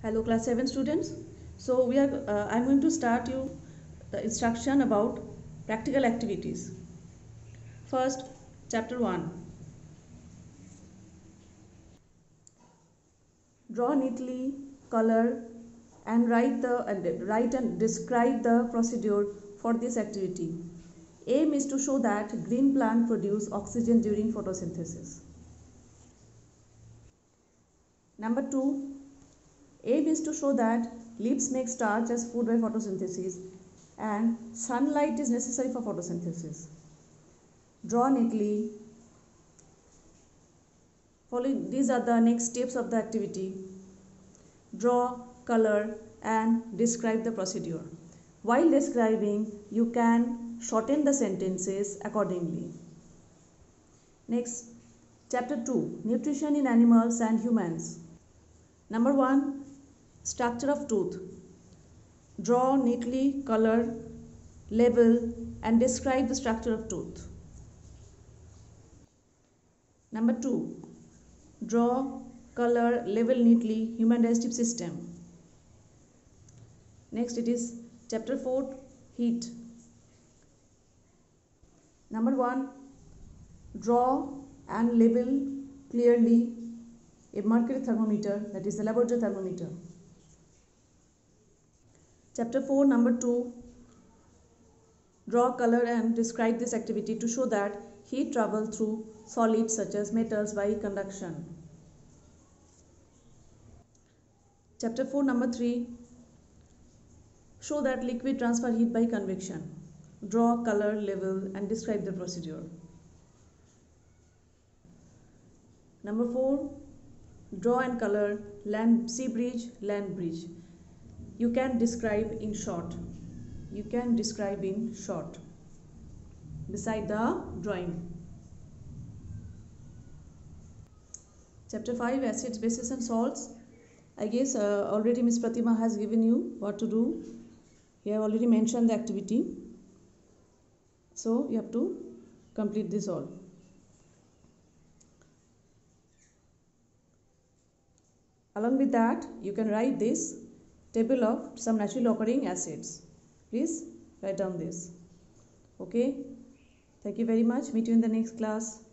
Hello class 7 students. So I'm going to start you the instruction about practical activities. First, chapter 1. Draw neatly, color and write and describe the procedure for this activity. Aim is to show that green plant produce oxygen during photosynthesis. Number 2. Aim is to show that leaves make starch as food by photosynthesis and sunlight is necessary for photosynthesis. Draw neatly. These are the next steps of the activity. Draw, color and describe the procedure. While describing, you can shorten the sentences accordingly. Next, chapter 2, nutrition in animals and humans. Number 1, structure of tooth. Draw neatly, color, label and describe the structure of tooth. Number 2, draw, color, label neatly human digestive system. Next it is chapter 4, heat. Number 1, draw and label clearly a mercury thermometer, that is the laboratory thermometer. Chapter 4, number 2, draw, color and describe this activity to show that heat travels through solids such as metals by conduction. Chapter 4, number 3, show that liquid transfer heat by convection. Draw, color, label and describe the procedure. Number 4, draw and color sea bridge, land bridge. You can describe in short. Beside the drawing. Chapter 5, acids, bases and salts. I guess already Miss Pratima has given you what to do. You have already mentioned the activity. So you have to complete this all. Along with that, you can write this table of some naturally occurring acids. Please write down this. Okay. Thank you very much. Meet you in the next class.